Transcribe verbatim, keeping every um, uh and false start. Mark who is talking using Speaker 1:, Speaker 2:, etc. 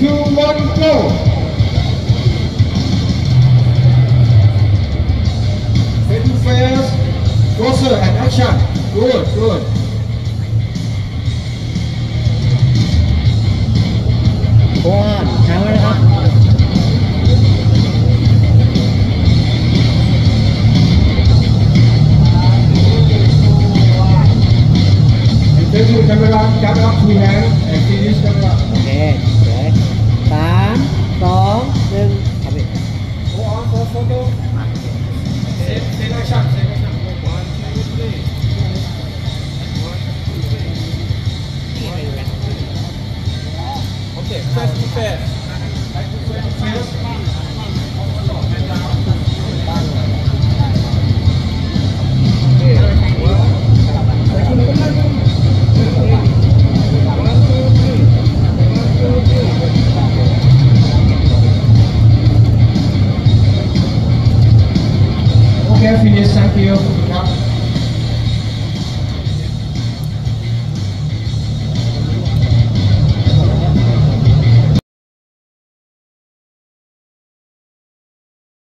Speaker 1: two, one, go. Face to face, closer and action. Good, good.
Speaker 2: One, ค้างไว้นะครับ
Speaker 1: Face to the camera, camera up two hands and finish camera.
Speaker 2: โอเคสวยสามสองหนึ่งเอาไป
Speaker 1: Go on for photo. Same, same action, same action. One, two, three. One, two, three. Okay, face to face. Face to face. And down. Okay. One, two, three. One, two, three. Okay, finish. Thank you.